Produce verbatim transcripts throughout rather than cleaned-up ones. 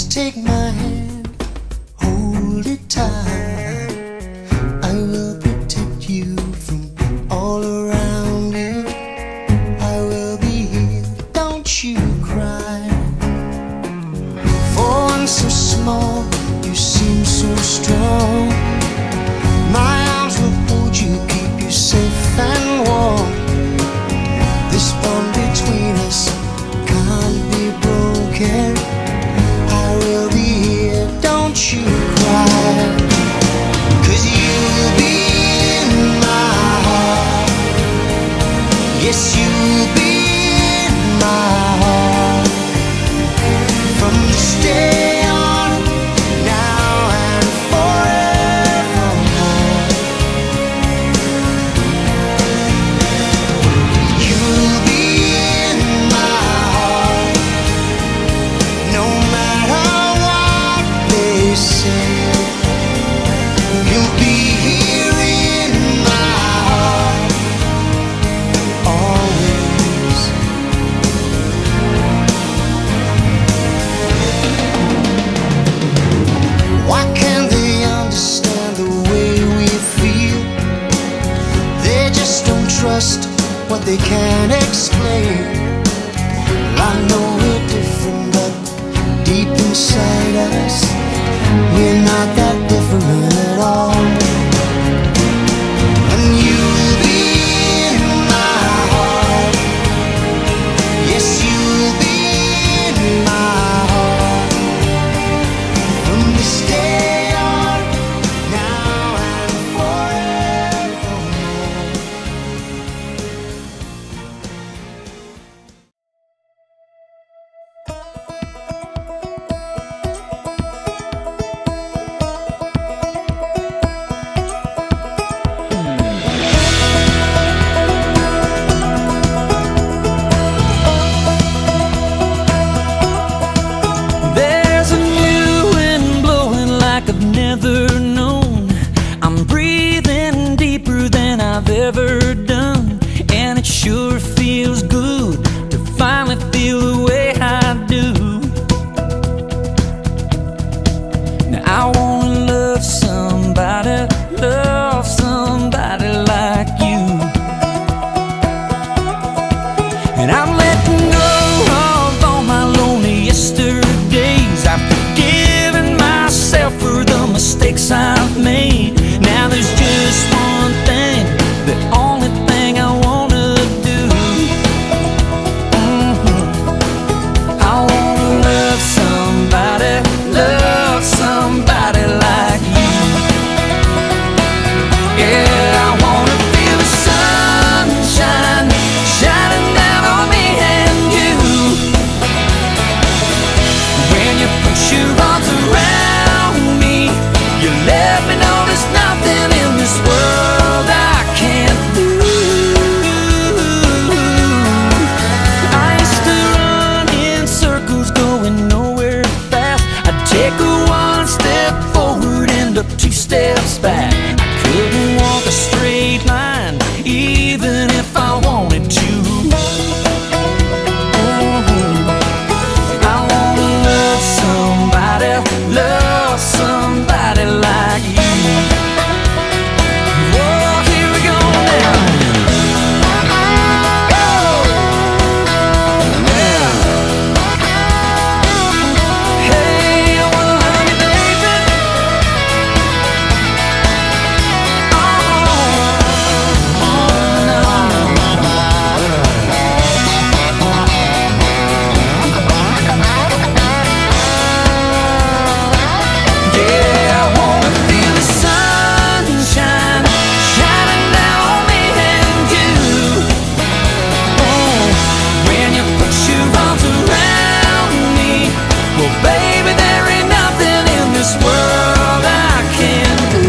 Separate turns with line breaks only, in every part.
Just take my hand, hold it tight. I will protect you from all around you. I will be here, don't you cry. For one so small, you seem so strong. My arms will hold you, keep you safe and warm. This bond between us can't be broken. I will be here, don't you cry. 'Cause you'll be in my heart. Yes, you'll be in my heart. From this day on, now and forevermore. You'll be in my heart. No matter what they say, you'll be here in my heart always. Why can't they understand the way we feel? They just don't trust what they can't explain. I know we're different, but deep inside us, we're not that different at all. And you'll be in my heart. Yes, you'll be in my heart. From this day on, now and forevermore.
There's a new wind blowing like I've never known. I'm breathing deeper than I've ever done, and it sure feels good to finally feel the way I do. Now I wanna love somebody, love somebody like you. And I'm letting go of all my lonely yesterdays. I've forgiven myself for the mistakes I've made. Now there's just one thing, the only thing I wanna do. Mhm. I wanna love somebody, love somebody like you. Yeah, I wanna feel the sunshine shining down on me and you. When you put your arms around me, you let me know there's nothing in this world I can't do. I used to run in circles, going nowhere fast. I'd take a one step forward, end up two steps back. I couldn't walk a straight line, even if I wanted to. Mhm. I wanna love somebody, love somebody like you. Oh, here we go now. Yeah. Hey, I wanna love you, baby. Oh, oh, no. Yeah, I wanna feel the sunshine shining down on me and you. Oh, when you put your arms around me, well, baby, there ain't nothing in this world I can't do.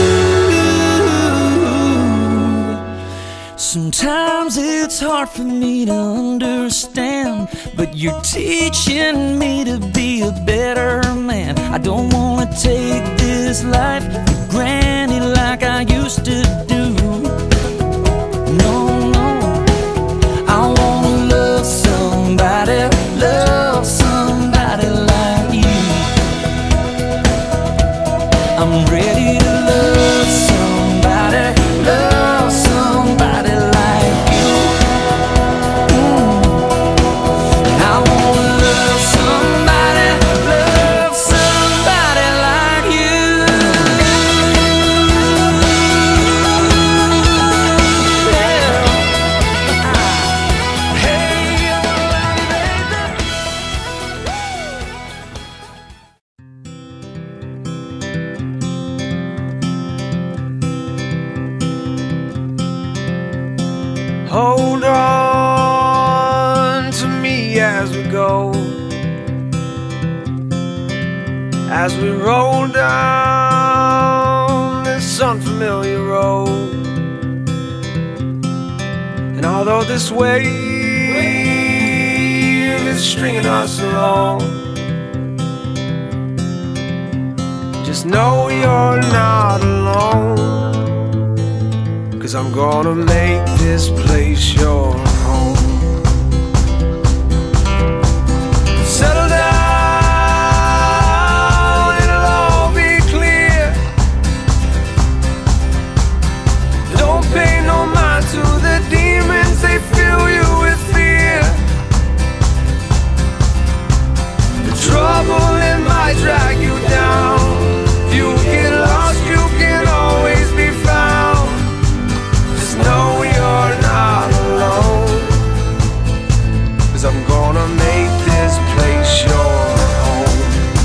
Sometimes it's hard for me to understand, but you're teaching me to be a better man. I don't wanna take this life for granted like I used to do. No, no, I wanna love somebody, love somebody like you.
as we roll down this unfamiliar road. And although this wave is stringing us along, just know you're not alone, 'cause I'm gonna make this place your home. Settle down, it'll all be clear. Don't pay no mind to the demons, they fill you with fear. The trouble, it might drag you down. If you get lost, you can always be found. Just know you're not alone, 'cause I'm gonna make this place your home.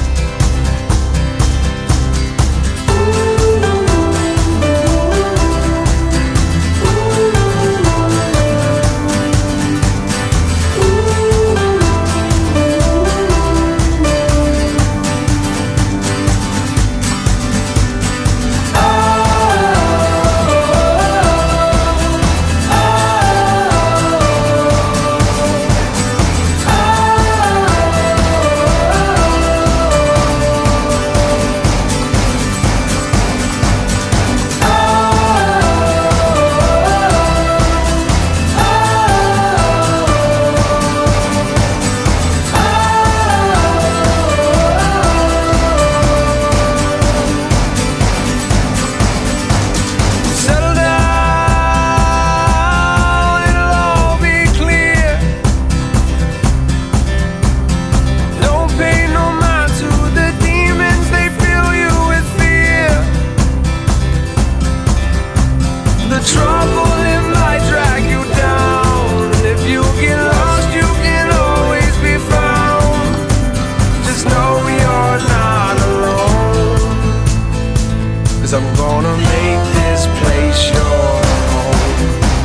I'm gonna make this place your home.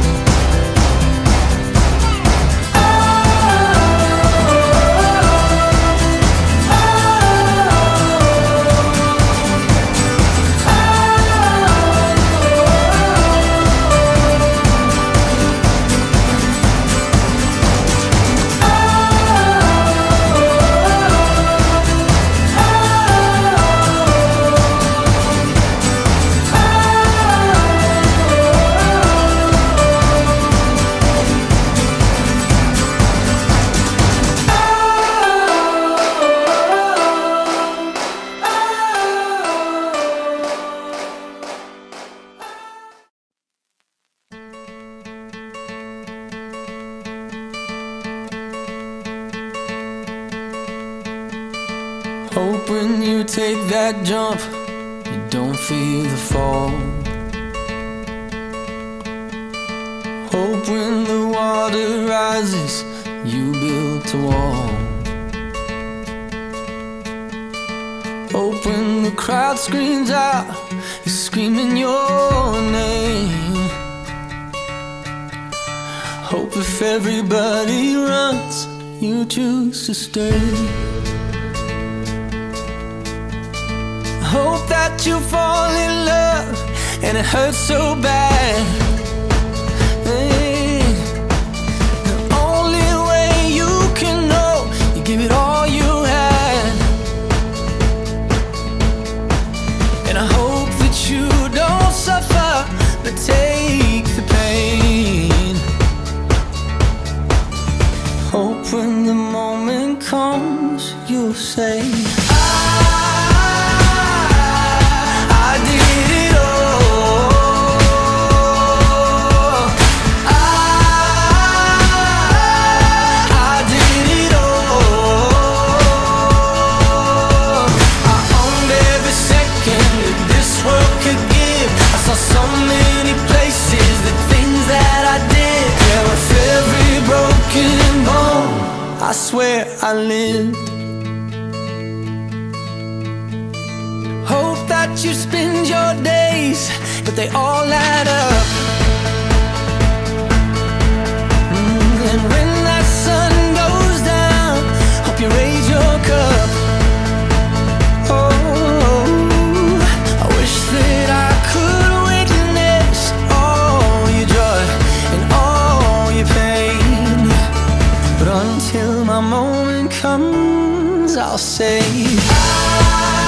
Hope when you take that jump, you don't feel the fall. Hope when the water rises, you build a wall. Hope when the crowd screams out, you're screaming your name. Hope if everybody runs, you choose to stay. Hope that you fall in love and it hurts so bad. Hey, the only way you can know, you give it all you had. And I hope that you don't suffer, but take the pain. Hope when the moment comes, you'll say, I swear I lived. Hope that you spend your days, but they all add up. Mm, and when that sun goes down, hope you raise your cup. Oh, I'll say I